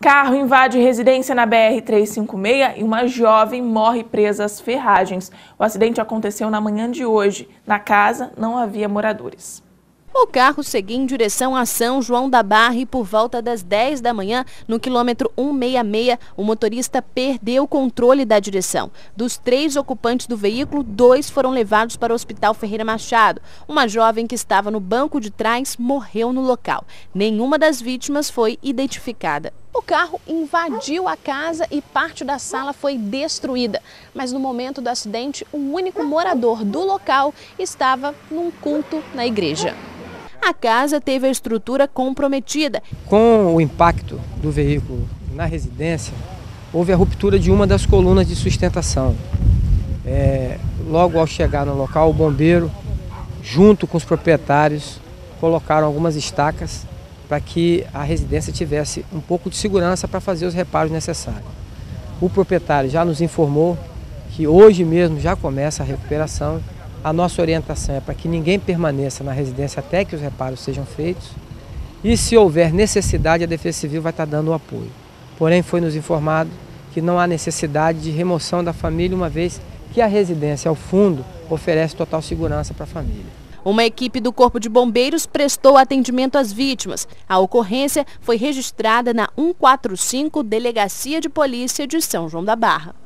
Carro invade residência na BR-356 e uma jovem morre presa às ferragens. O acidente aconteceu na manhã de hoje. Na casa não havia moradores. O carro seguia em direção a São João da Barra e por volta das 10 da manhã, no quilômetro 166, o motorista perdeu o controle da direção. Dos 3 ocupantes do veículo, 2 foram levados para o Hospital Ferreira Machado. Uma jovem que estava no banco de trás morreu no local. Nenhuma das vítimas foi identificada. O carro invadiu a casa e parte da sala foi destruída. Mas no momento do acidente, o único morador do local estava num culto na igreja. A casa teve a estrutura comprometida. Com o impacto do veículo na residência, houve a ruptura de uma das colunas de sustentação. Logo ao chegar no local, o bombeiro, junto com os proprietários, colocaram algumas estacas para que a residência tivesse um pouco de segurança para fazer os reparos necessários. O proprietário já nos informou que hoje mesmo já começa a recuperação. A nossa orientação é para que ninguém permaneça na residência até que os reparos sejam feitos. E se houver necessidade, a Defesa Civil vai estar dando o apoio. Porém, foi nos informado que não há necessidade de remoção da família, uma vez que a residência ao fundo oferece total segurança para a família. Uma equipe do Corpo de Bombeiros prestou atendimento às vítimas. A ocorrência foi registrada na 145 Delegacia de Polícia de São João da Barra.